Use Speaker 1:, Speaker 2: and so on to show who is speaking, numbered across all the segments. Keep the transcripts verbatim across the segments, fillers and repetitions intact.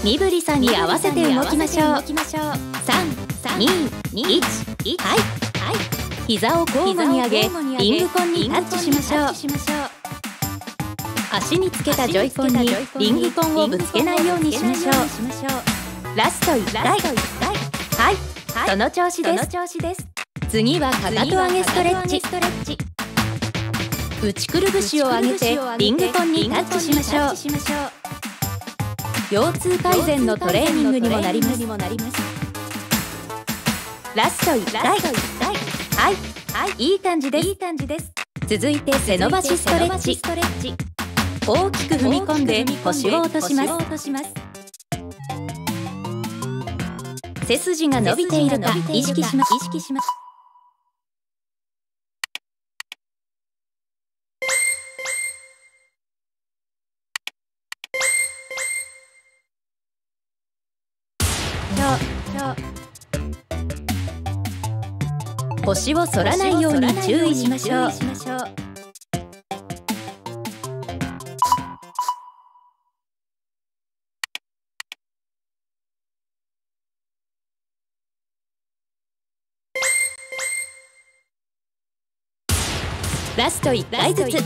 Speaker 1: 身振りさんに合わせて動きましょう。さん、に、いち、はい。膝を交互に上げ、リングコンにタッチしましょう。足につけたジョイコンにリングコンをぶつけないようにしましょう。ラストいっかい。はい、その調子です。次はかかと上げストレッチ。内くるぶしを上げてリングコンにタッチしましょう。腰痛改善のトレーニングにもなります。ラストいっかい。はい、いい感じです。続いて背伸ばしストレッチ。大きく踏み込んで腰を落とします。背筋が伸びているか意識します。腰を反らないように注意しましょう。ラストいっかいずつ。はい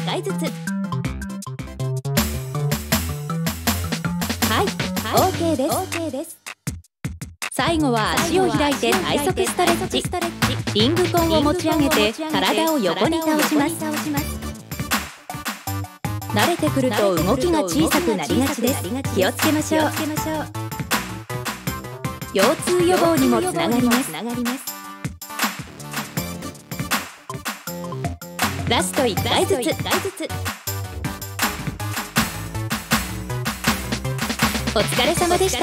Speaker 1: 、OK です。最後は足を開いて体側ストレッチ。リングコンを持ち上げて体を横に倒します。慣れてくると動きが小さくなりがちです。気をつけましょう。腰痛予防にもつながります。ラストいっかいずつ。お疲れ様でした。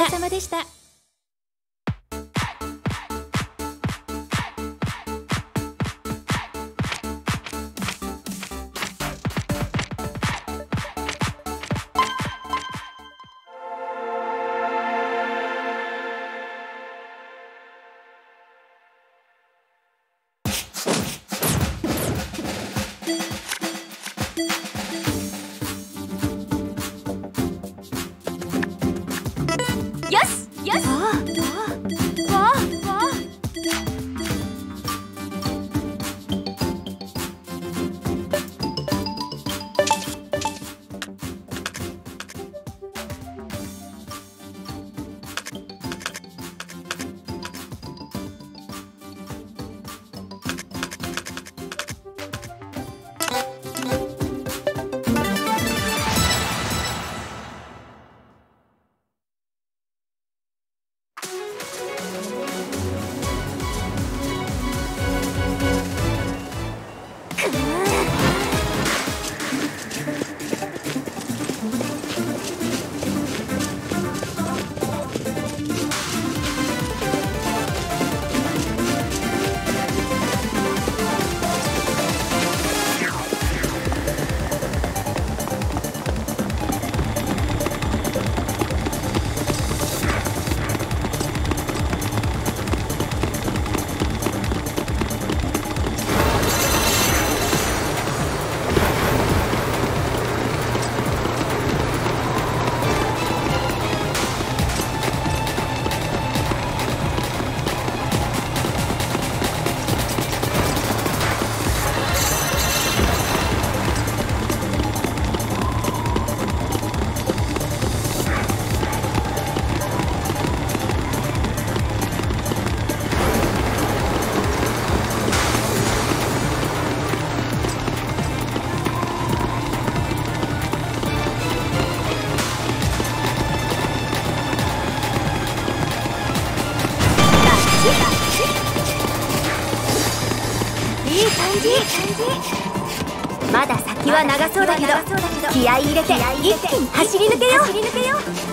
Speaker 2: まだ先は長そうだけど、気合い入れて一気に走り抜けよう。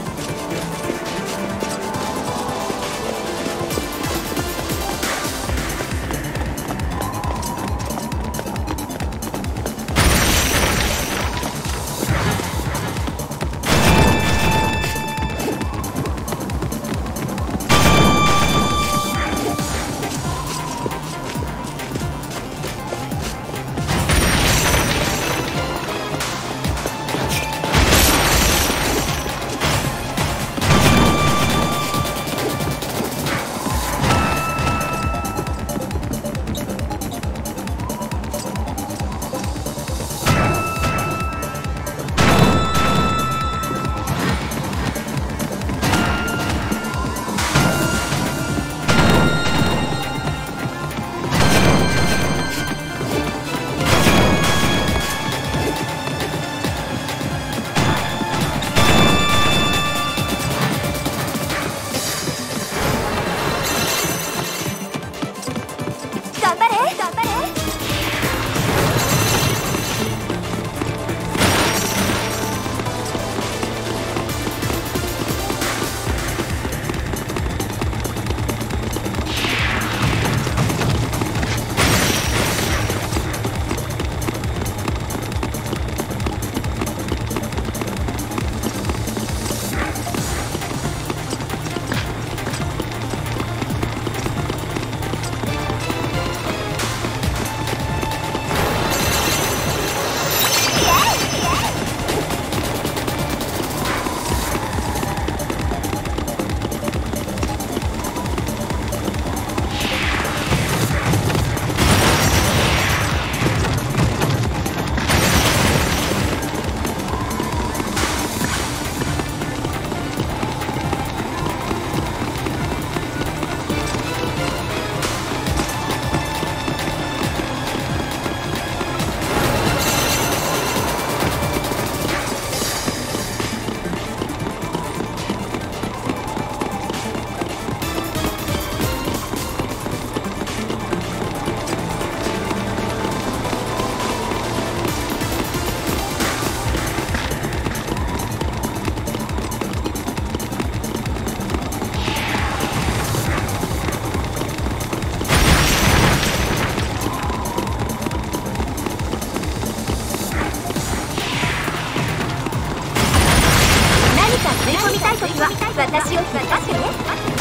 Speaker 2: ときは私を引っ張ってね。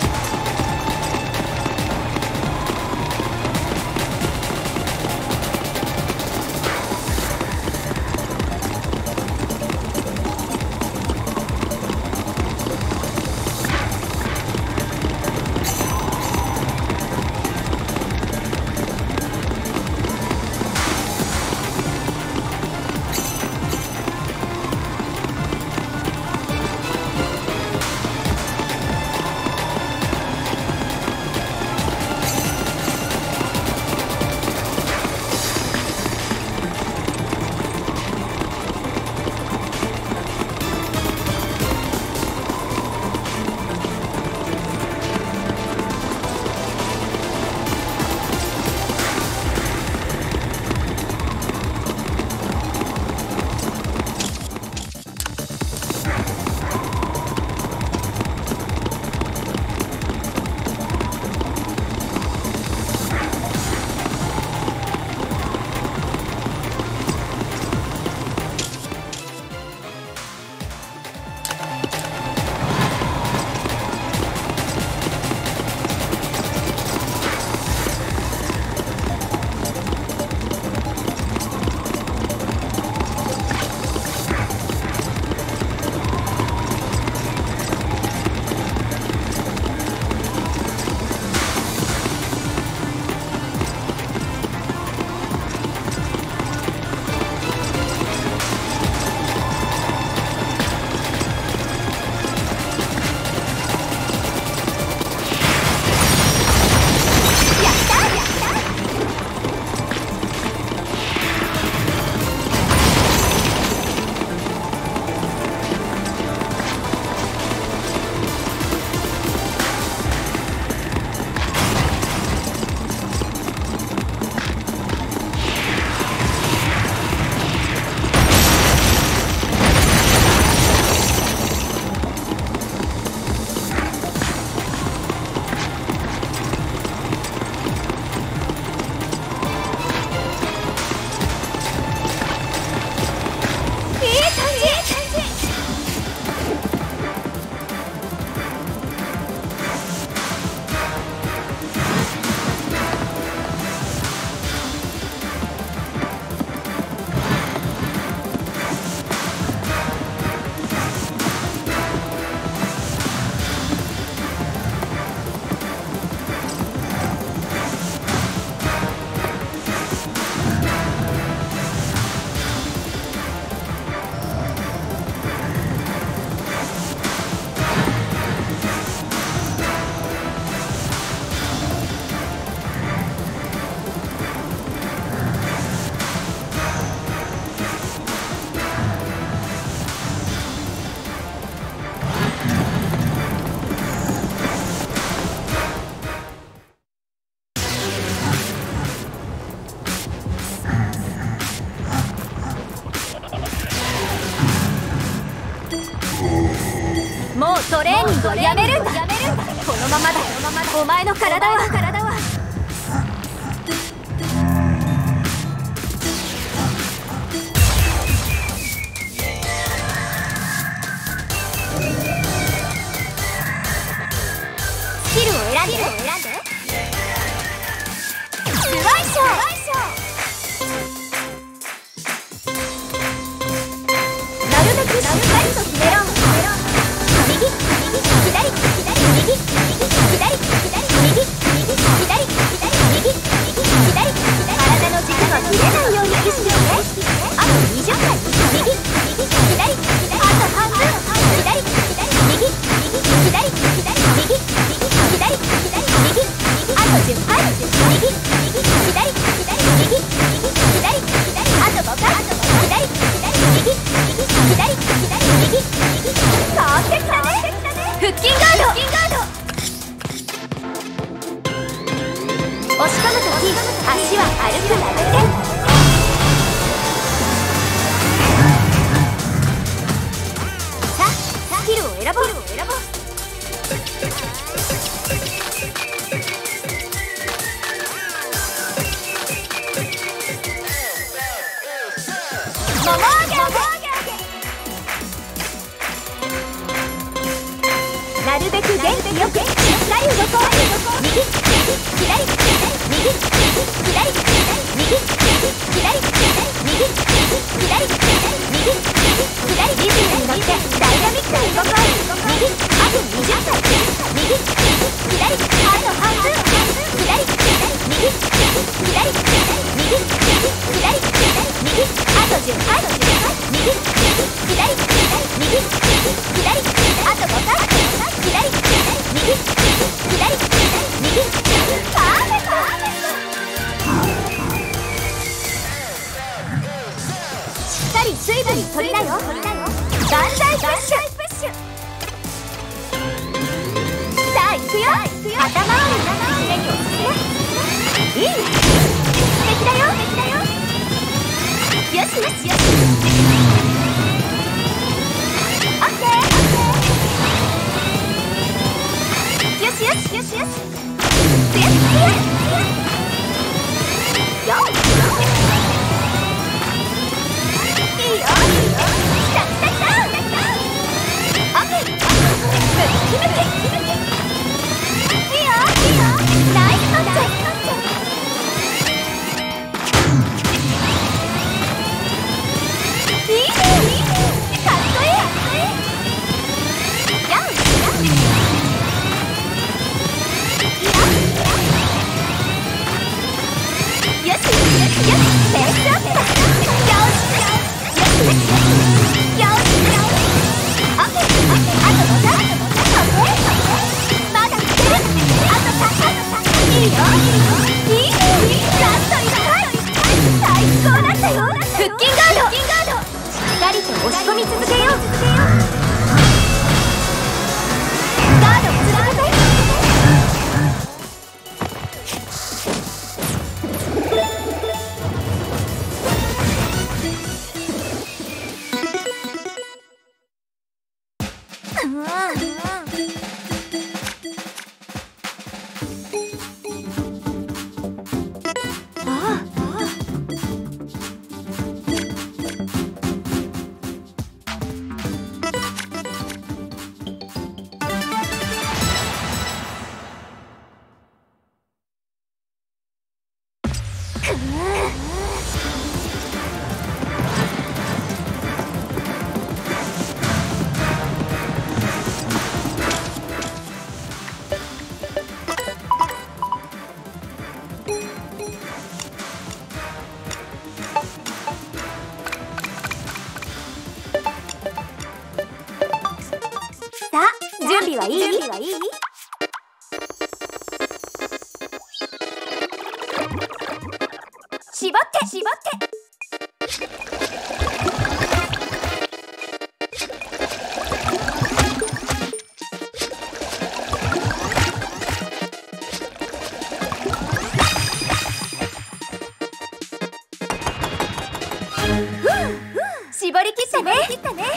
Speaker 2: もうトレーニングをやめるんだ。このままだ。お前の体はスキルを選んでスワイショー。なるべくしっかりと決めろ。右右左左右右左左右右左左右右左体の軸がぶれないように意識して。あとにじゅっかい。右右左左あと半分。左左右右左左右右左左右あとじゅっかい。右右左左右右左左あとごかい。左左右右左左右右変わってきたね。腹筋ガード。押し込むとき足は軽く曲げて。さあスキルを選ぼう。もも上げ。 なるべく元気よくしっかり動こう。右右左右右左右右左右左右左リズムに乗ってダイナミックに動こう。右あとにじゅっかい右左あと半分左右左右左右あとじゅっかい右左右左あとごかい左右左右パーフェクト。しっかり水分取りなよ。万歳プッシュ。さあ行くよ。頭を上に押すね。いいね。素敵だよ。よしよしよし。オッケー。よしよしよしよし。よいいよ。きたきたきた。オッケー。ムキムキ。いいよいいよ。ナイスタッチ。いいねいいね。かっこいい。ジャンプジャンプ。よしよしよし。ペースアップだ。よしよしよし。オッケーオッケー。あとごかい。オッケーまだいける。あとさんかい。いいよいいね。ラストいっかい。最高だったよ。腹筋ガード。しっかりと押し込み続けよう。ガードを続けて。さあ、準備はいい？準備はいい？絞って絞って。絞り切ったね。絞り切ったね。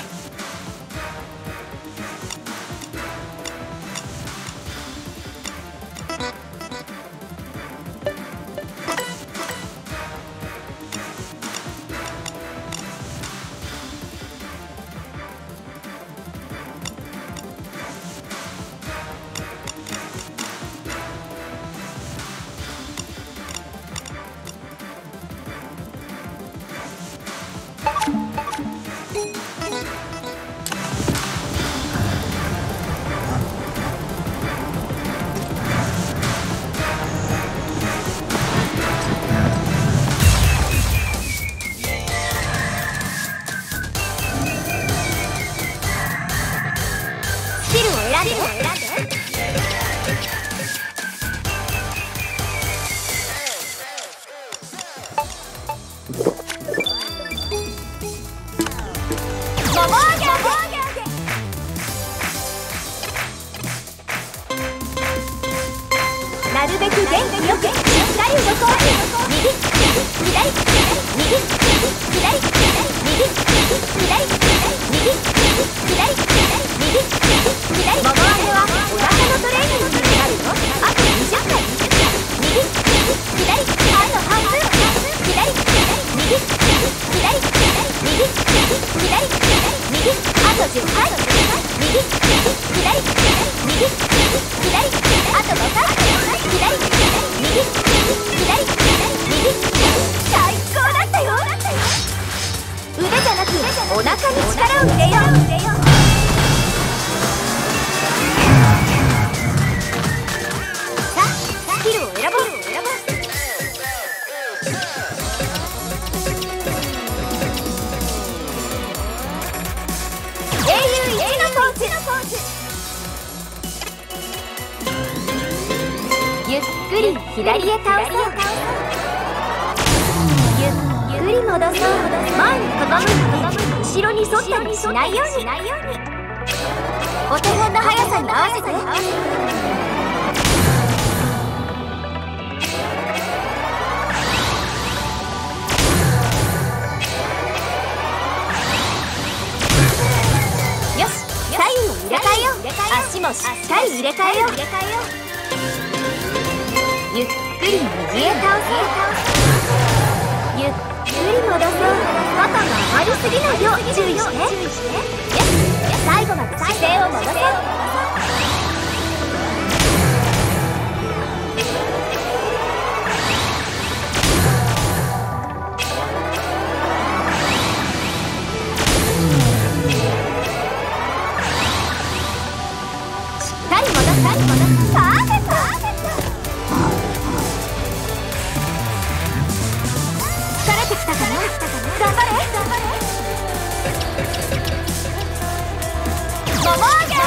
Speaker 2: なるべく元気よくしっかり動こう。右右左右右左右右左右左右左もも上げはお腹のトレーニングになるよ。あとにじゅっかい右右左あと半分左右右左右右左右あとじゅっかい右右左右お腹に力を入れよう。さあスキルを選ぼう。英雄一のポーズ。ゆっくり左へ倒そう。ゆっくり戻そう。前に傾いて後ろに沿ったりしないように。お手本の速さに合わせて。よし、左右を入れ替えよう。足もしっかり入れ替えよう。ゆっくり右へ倒そう。ゆっくり戻そう。肩が上がりすぎないよう注意して。よし、最後まで姿勢を戻そう。しっかり戻す。パーフェクト。疲れてきたかな。頑張れ。もも上げ。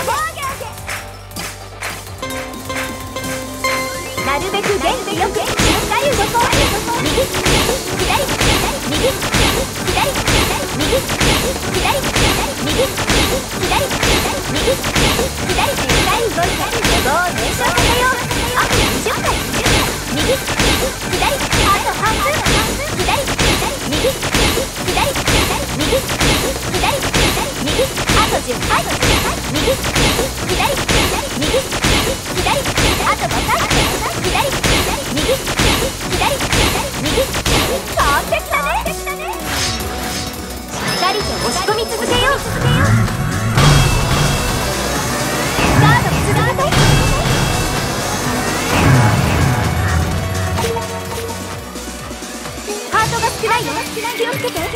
Speaker 2: なるべく元気よくしっかり動こう。右左右左左右左右左右左しっかり動いて予防を燃焼させよう。あとにじゅっかい。右左あと半分。左右左右左右あとじゅっかい。右左右左あとごかい。左右左右パーフェクトね。しっかりと押し込み続けよう。ガード続けて。ハートが少ないよ。気をつけて。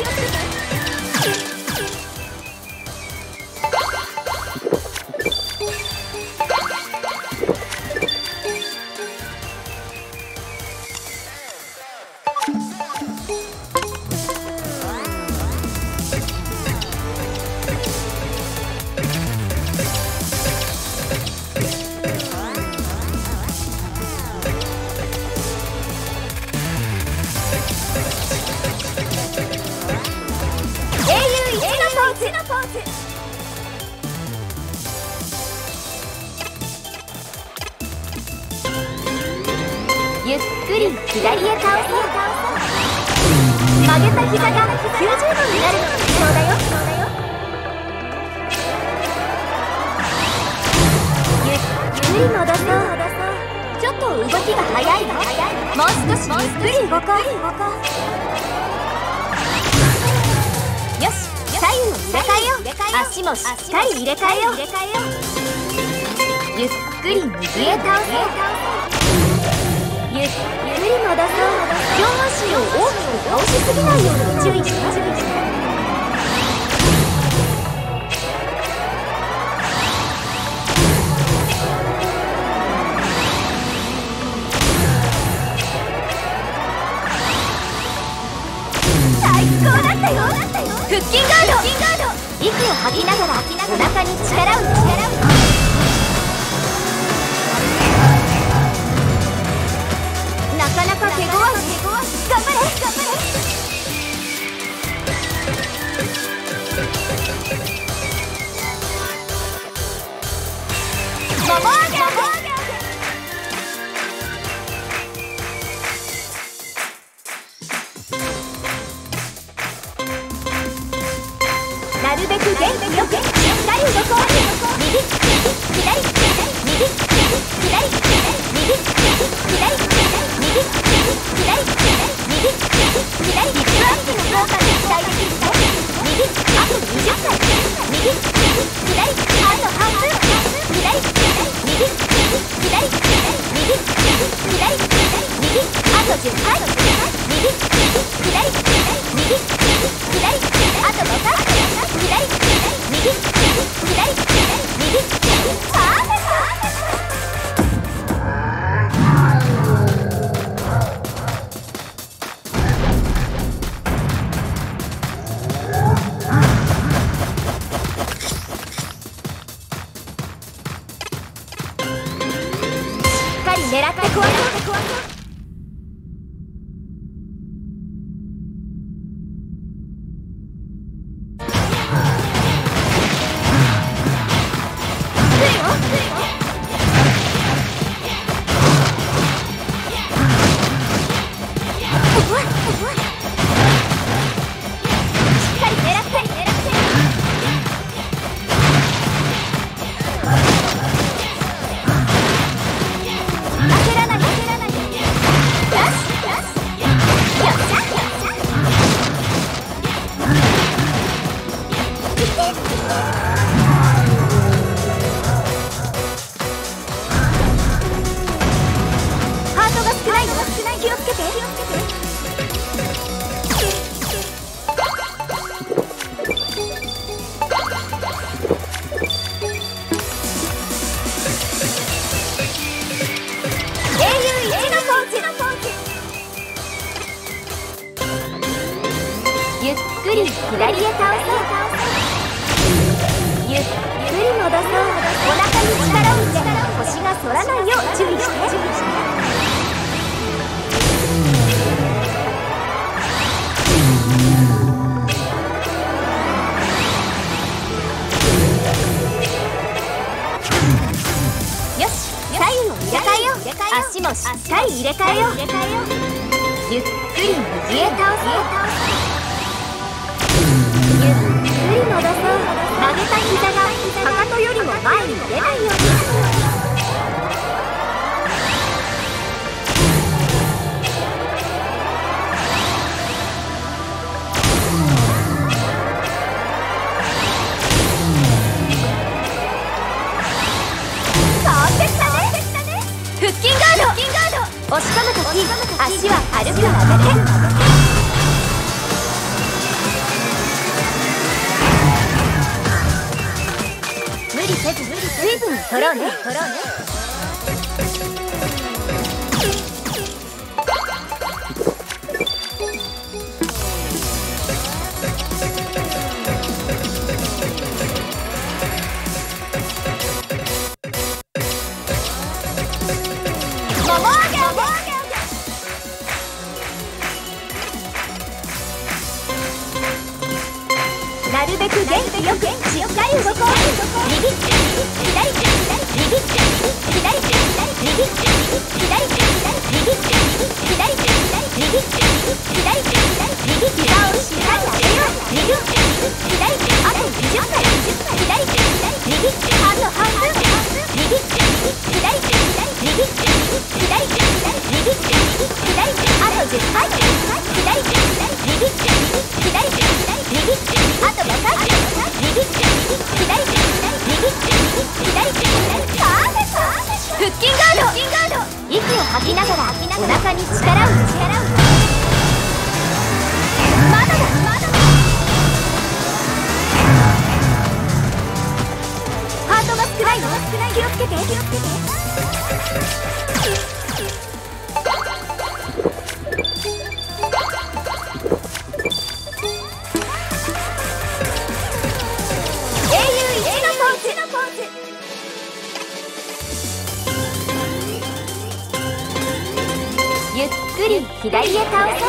Speaker 2: ゆっくり左へ倒そう。曲げた膝がきゅうじゅうどになるのが理想だよ。ゆっくり戻そう。ちょっと動きが早いわ。もう少しゆっくり動こう。よし、左右を入れ替えよう。足もしっかり入れ替えよう。ゆっくり右へ倒そう。ゆっくり戻そう。上半身を大きく倒しすぎないように注意して。最高だったよ。腹筋ガード。息を吐きながらお腹に力を入れる。なかなか手強い。頑張れ。もも上げ。なるべく元気よくしっかり動こう。右左右左右左右左リップアップの効果が期待できるぞ。右あとにじゅっかい。右左あと半分。左右左右左右あとじゅっかい。右左右左あとごかい。 くり左へ倒そう。ゆっくり戻そう。お腹に力を入れ腰が反らないよう注意して。よし、左右を入れ替えよう。足もしっかり入れ替えよう。ゆっくり右へ倒そう。ゆっくり戻そう。曲げた膝がかかとよりも前に出ないように。腹筋ガード。押し込むとき足は軽く上げて。無理せず水分を取ろうね。なるべく元気よくしっかり動こう。右左右右左左右右左右左右右膝をしっかり上げよう。右左あとにじゅっかい。左右あと半分。右左右左右左あとじゅっかい。左右左右あとごかい。右左右左パーフェクト。腹筋ガード。息を吐きながらお腹に力を入れ。まだだまだだ。ハートが少ないよ。気をつけて気をつけて。ゆっくり左へ倒そう。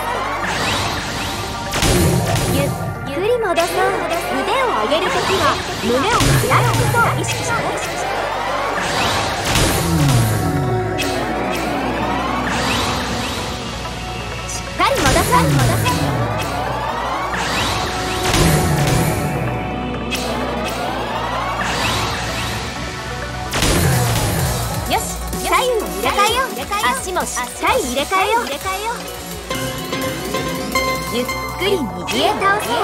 Speaker 2: ゆっくり戻そう。腕を上げるときは胸を開くことを意識して。しっかり戻そう。よし、左右を入れ替えよう。足もしっかり入れ替えよう。ゆっくり右へ倒そう。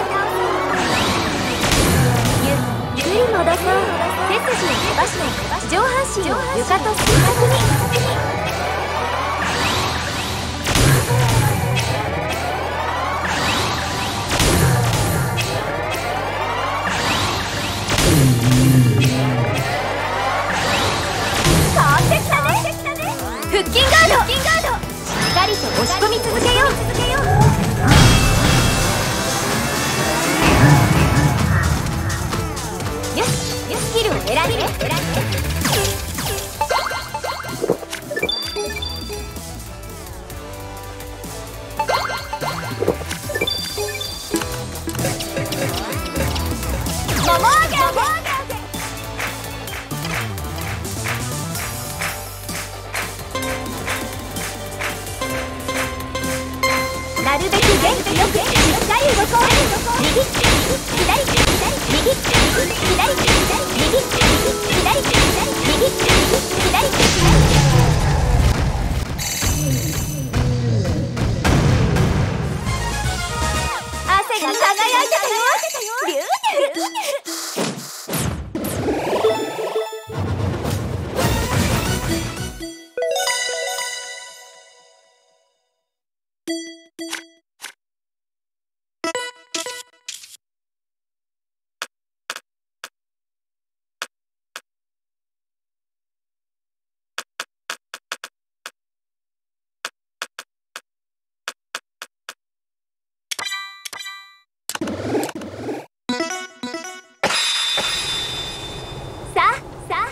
Speaker 2: ゆっくり戻そう。背筋を伸ばして上半身を床と垂直に。腹筋ガード。しっかりと押し込み続けよう。よし、スキルを選んで。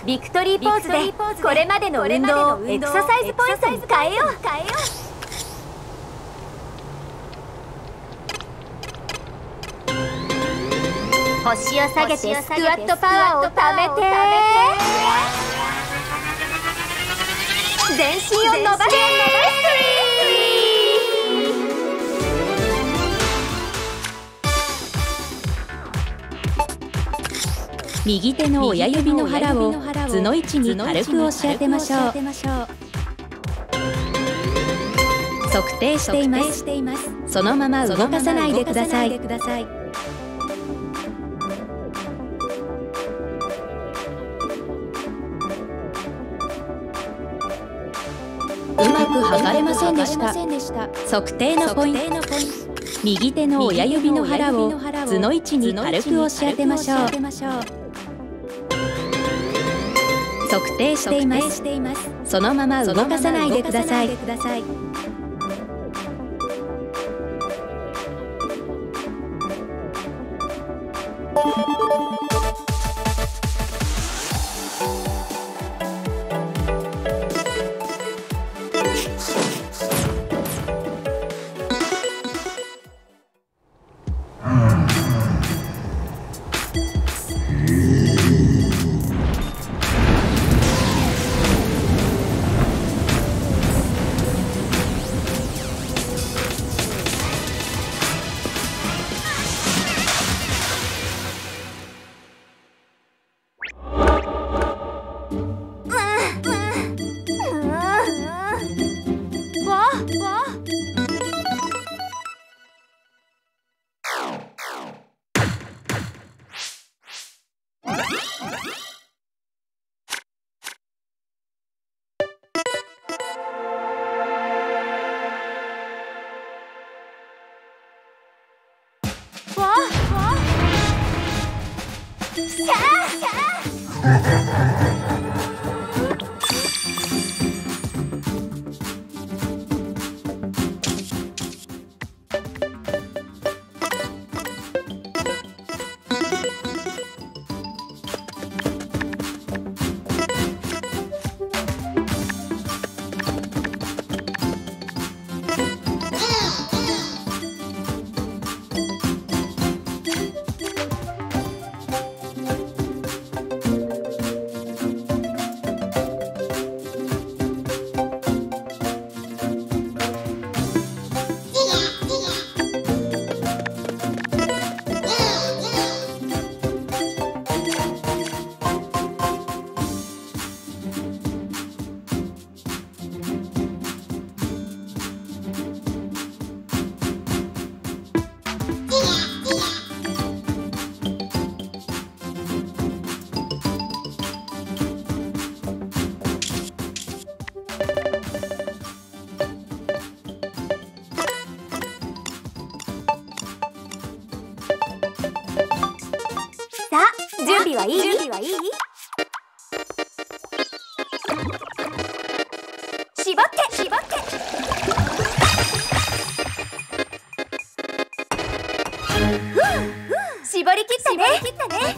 Speaker 2: ビクトリーポーズでこれまでの運動をエクササイズポイントに変えよう。変えよう。腰を下げてスクワットパワーをためて全身を伸ばして
Speaker 1: 右手の親指の腹を図の位置に軽く押し当てましょう。測定しています。そのまま動かさないでください。うまく測れませんでした。測定のポイント。右手の親指の腹を図の位置に軽く押し当てましょう。測定しています。そのまま動かさないでください。う
Speaker 2: 準備はいい？準備はいい？絞って絞って絞り切ったね。絞り切ったね。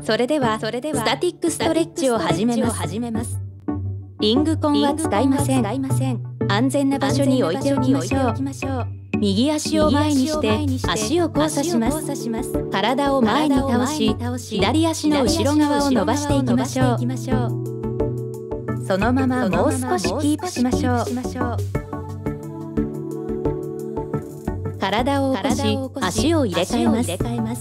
Speaker 1: それではスタティックストレッチを始めます。リングコンは使いません。安全な場所に置いておきましょう。右足を前にして足を交差します。体を前に倒し、左足の後ろ側を伸ばしていきましょう。そのままもう少しキープしましょう。体を起こし、足を入れ替えます。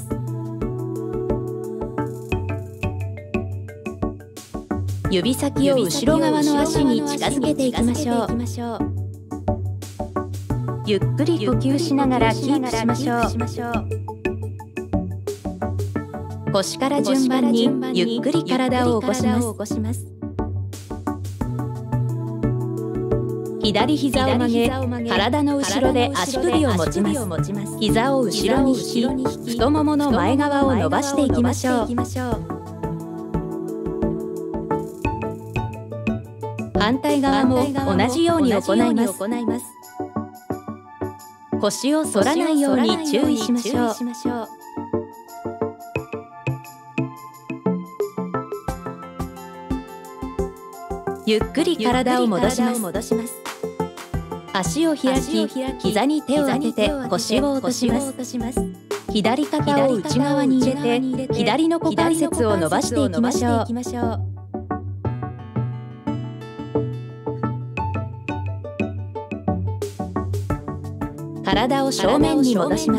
Speaker 1: 指先を後ろ側の足に近づけていきましょう。ゆっくり呼吸しながらキープしましょう。腰から順番にゆっくり体を起こします。左膝を曲げ、体の後ろで足首を持ちます。膝を後ろに引き、太ももの前側を伸ばしていきましょう。反対側も同じように行います。腰を反らないように注意しましょう。ゆっくり体を戻します。足を開き、膝に手を当てて腰を落とします。左肩を内側に入れて、左の股関節を伸ばしていきましょう。体を正面に戻します。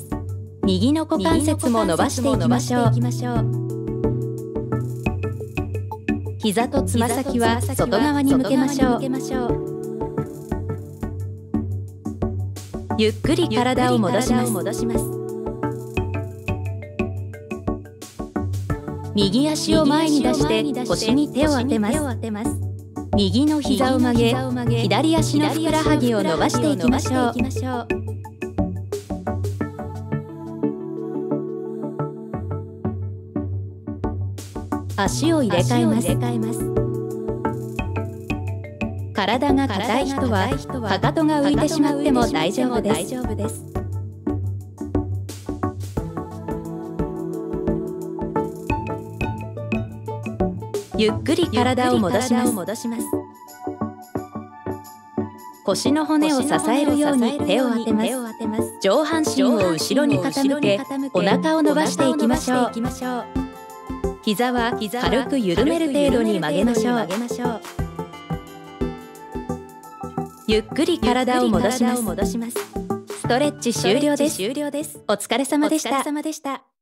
Speaker 1: 右の股関節も伸ばしていきましょう。膝とつま先は外側に向けましょう。ゆっくり体を戻します。右足を前に出して腰に手を当てます。右の膝を曲げ、左足のふくらはぎを伸ばしていきましょう。足を入れ替えます。体が硬い人はかかとが浮いてしまっても大丈夫です。ゆっくり体を戻します。腰の骨を支えるように手を当てます。上半身を後ろに傾け、お腹を伸ばしていきましょう。膝は軽く緩める程度に曲げましょう。ゆっくり体を戻します。ストレッチ終了です。お疲れ様でした。